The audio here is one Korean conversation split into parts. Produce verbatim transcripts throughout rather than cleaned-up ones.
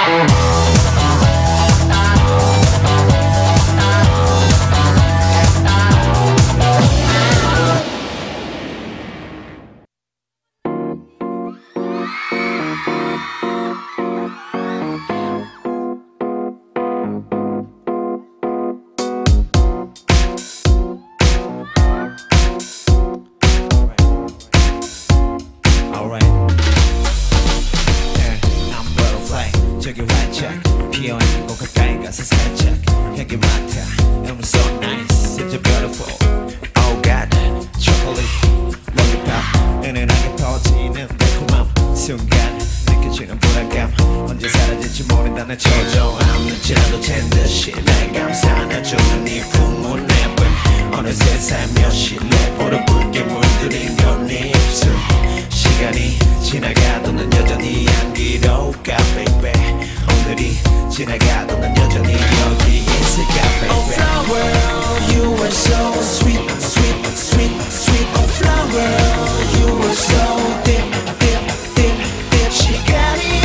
저기 활짝 피어있는 곳 가까이 가서 살짝 향기 맡아 And we're so nice, such a beautiful Oh God, chocolate, lollipop 은은하게 퍼지는 달콤함 순간 느껴지는 불안감 언제 사라질지 모른다는 초조함 눈치라도 챈 듯이 날 감싸안아주는 네 품은 예쁜 어느새 살며시 내 볼을 붉게 물들인 건 네 입술 시간이 지나가도 난 여전히 향기로울까 baby 오늘이 지나가도 난 여전히 여기 있을까 baby Oh flower you are so sweet sweet sweet sweet Oh flower you are so deep deep deep deep 시간이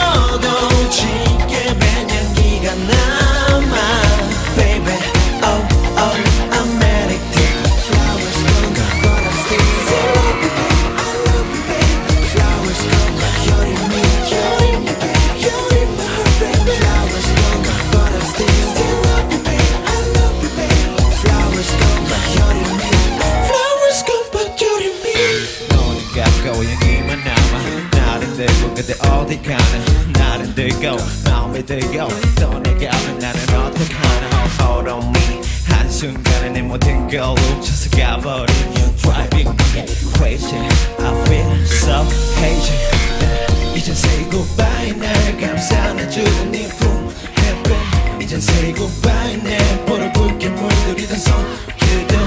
흘러도 짙게 밴 향기가 남아 baby Oh oh I'm addicted Flowers don't go but I'm still I love you babe I love you babe Flowers don't go you're in me you're in me babe you're in my heart baby Flowers don't go but I'm still still love you babe I love you babe Flowers don't go you're in me Flowers go but you're in me 너는 가까워 향기만 남아 나를 들고 그대 어디 가나 나를 들고 마음에 들고 떠나가면 나는 어떡하나 Hold on me 한순간에 내 모든 걸 훔쳐서 가버린 You driving me crazy I feel so hazy 이젠 say goodbye 날 감싸안아주던 네 품 Heaven 이젠 say goodbye 내 볼을 붉게 물들이던 손길들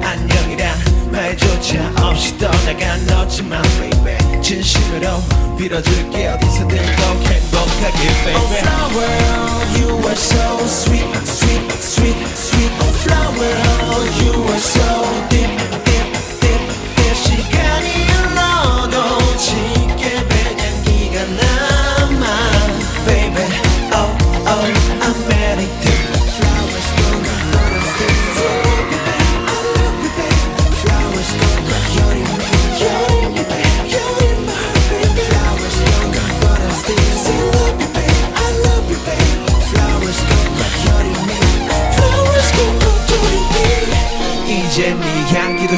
안녕이란 말조차 없이 떠나간 너지만 baby 진심으로 빌어줄게 어디서든 꼭 행복하게 baby Oh flower you are so sweet sweet sweet sweet Oh flower you are so deep deep deep deep 시간이 흘러도 짙게 밴 향기가 남아 baby Oh oh I'm addicted Flowers don't go but I'm still I love you babe I love you babe Flowers don't go you're in me you're in me babe you're in my heart baby Flowers don't go but I'm still still love you babe I love you babe Flowers don't go you're in me Flowers don't go you're in me 이제 네 향기도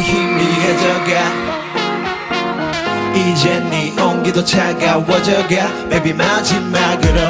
희미해져가 이제 네 온기도 차가워져가 Baby 마지막으로